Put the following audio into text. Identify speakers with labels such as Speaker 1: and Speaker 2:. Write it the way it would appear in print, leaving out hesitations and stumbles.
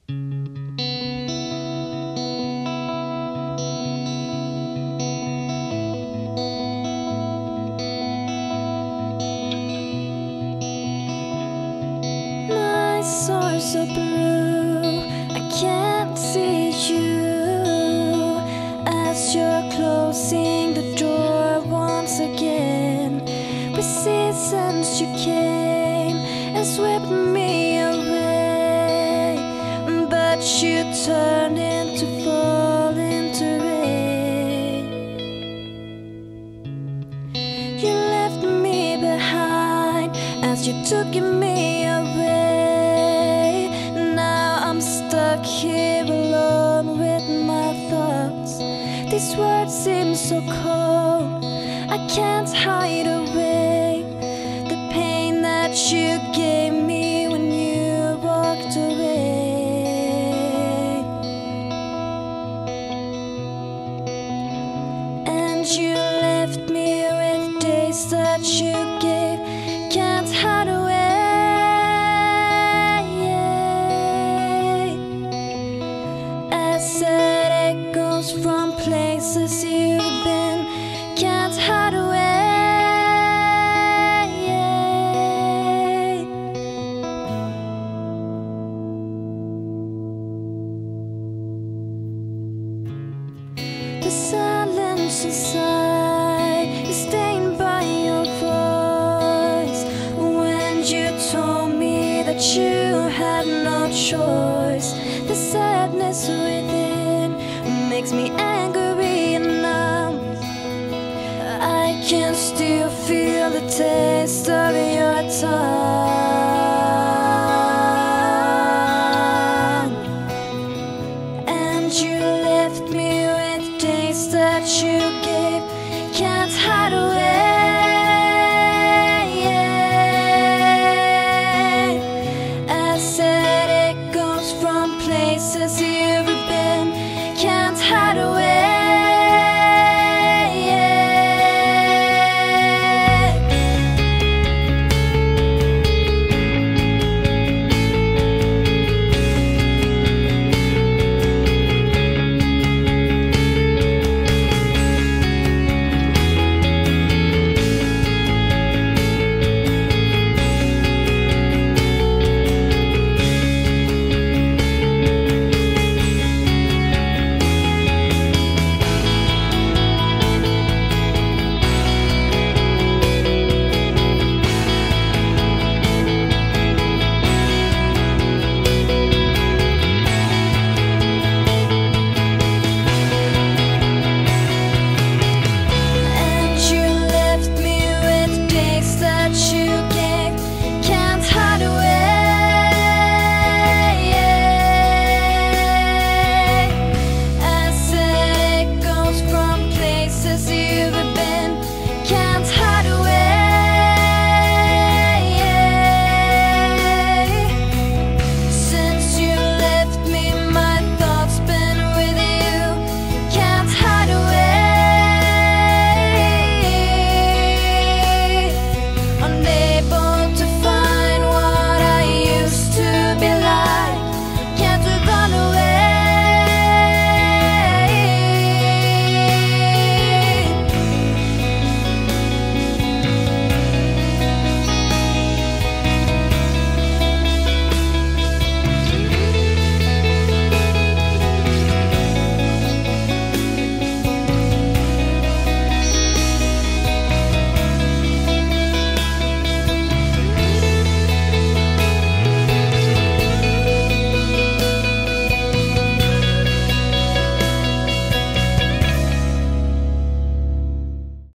Speaker 1: My source of blue, I can't see you as you're closing the door once again. We see since you came and swept me away, but you turned into fall into rain. You left me behind as you took me away. Now I'm stuck here alone with my thoughts. These words seem so cold, I can't hide away the pain that you gave me when you walked away. And you left me with days that you gave, can't hide away. As it echoes from places you've been, can't hide away. The silence inside is stained by your voice. When you told me that you had no choice, the sadness within makes me angry.